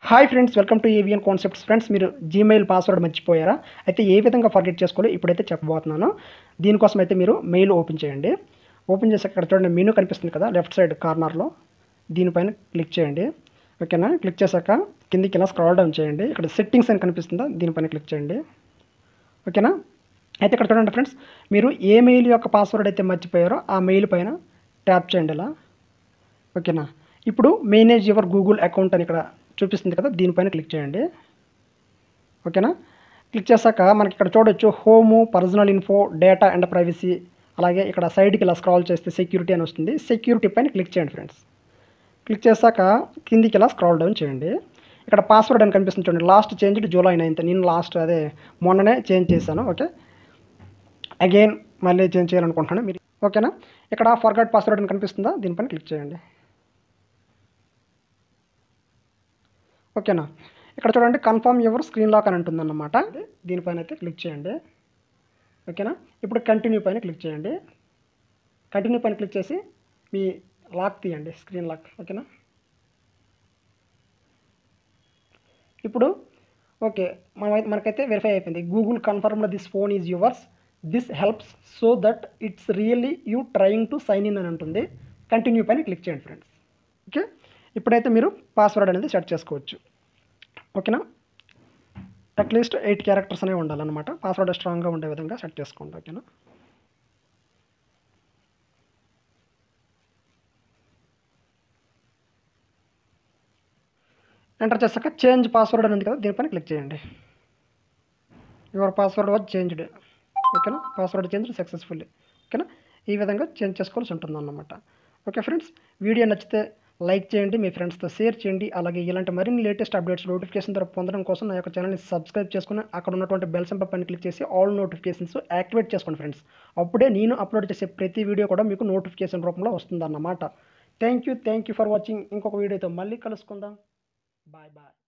Hi friends, welcome to AVN concepts. Friends, మీరు Gmail password మర్చిపోయారా? అయితే ఏ విధంగా ఫర్గెట్ చేసుకోవాలో ఇప్పుడైతే చెప్పబోతున్నాను. దీనికోసం అయితే మీరు మెయిల్ ఓపెన్ చేయండి. ఓపెన్ చేసి అక్కడ చూడండి, మెనూ కనిపిస్తుంది కదా లెఫ్ట్ సైడ్ కార్నర్లో, దీనిపైన క్లిక్ చేయండి. ఓకేనా? క్లిక్ చేశాక కిందికి ఇలా స్క్రాల్ డౌన్ చేయండి. ఇక్కడ సెట్టింగ్స్ అని కనిపిస్తుందా, దీనిపైన క్లిక్ చేయండి. ఓకేనా? అయితే ఇక్కడ చూడండి ఫ్రెండ్స్, మీరు ఏ మెయిల్ యొక్క పాస్వర్డ్ అయితే మర్చిపోయారో ఆ మెయిల్ పైన ట్యాప్ చేయండి ఇలా. ఓకేనా? ఇప్పుడు మేనేజ్ యువర్ గూగుల్ అకౌంట్ అని ఇక్కడ చూపిస్తుంది కదా, దీనిపైన క్లిక్ చేయండి. ఓకేనా? క్లిక్ చేశాక మనకి ఇక్కడ చూడొచ్చు home, personal info, data and privacy, అలాగే ఇక్కడ సైడ్కి ఇలా స్క్రాల్ చేస్తే సెక్యూరిటీ అని వస్తుంది. సెక్యూరిటీ పైన క్లిక్ చేయండి ఫ్రెండ్స్. క్లిక్ చేశాక కిందికి ఇలా స్క్రాల్ డౌన్ చేయండి. ఇక్కడ పాస్వర్డ్ అని కనిపిస్తుంది చూడండి, లాస్ట్ చేంజ్డ్ జూలై 9th. నేను మొన్ననే చేంజ్ చేశాను. ఓకే, అగైన్ మళ్ళీ చేంజ్ చేయాలనుకుంటున్నాను మీరు. ఓకేనా? ఇక్కడ ఫర్గాట్ పాస్వర్డ్ అని కనిపిస్తుందా, దీనిపైన క్లిక్ చేయండి. ఓకేనా? ఇక్కడ చూడండి కన్ఫర్మ్ యువర్ స్క్రీన్ లాక్ అని ఉంటుందన్నమాట. దీనిపైన అయితే క్లిక్ చేయండి. ఓకేనా? ఇప్పుడు కంటిన్యూ పైన క్లిక్ చేయండి. కంటిన్యూ పైన క్లిక్ చేసి మీ లాక్ తీయండి, స్క్రీన్ లాక్. ఓకేనా? ఇప్పుడు ఓకే, మనకైతే వెరిఫై అయిపోయింది. Google confirmed this phone is yours, this helps so that it's really you trying to sign in అని ఉంటుంది. కంటిన్యూ పైన క్లిక్ చేయండి ఫ్రెండ్స్. ఓకే, ఇప్పుడైతే మీరు పాస్వర్డ్ అనేది సెట్ చేసుకోవచ్చు. ఓకేనా? అట్లీస్ట్ 8 క్యారెక్టర్స్ అనేవి ఉండాలన్నమాట. పాస్వర్డ్ స్ట్రాంగ్గా ఉండే విధంగా సెట్ చేసుకోండి. ఓకేనా? ఎంటర్ చేశాక చేంజ్ పాస్వర్డ్ అని ఉంది కదా, దీనిపైన క్లిక్ చేయండి. Your password was changed. ఓకేనా? Password change successfully. ఓకేనా? ఈ విధంగా చేంజ్ చేసుకోవాల్సి ఉంటుందన్నమాట. ఓకే ఫ్రెండ్స్, వీడియో నచ్చితే లైక్ చేయండి, మీ ఫ్రెండ్స్తో షేర్ చేయండి. అలాగే ఇలాంటి మరిన్ని లేటెస్ట్ అప్డేట్స్ నోటిఫికేషన్ ద్వారా పొందడం కోసం నా యొక్క ఛానల్ని సబ్స్క్రైబ్ చేసుకుని అక్కడ ఉన్నటువంటి బెల్ సింబల్ పైన క్లిక్ చేసి ఆల్ నోటిఫికేషన్స్ యాక్టివేట్ చేసుకోండి ఫ్రెండ్స్. అప్పుడే నేను అప్లోడ్ చేసే ప్రతి వీడియో కూడా మీకు నోటిఫికేషన్ రూపంలో వస్తుందన్నమాట. Thank you for watching. ఇంకొక వీడియోతో మళ్ళీ కలుసుకుందాం. Bye bye.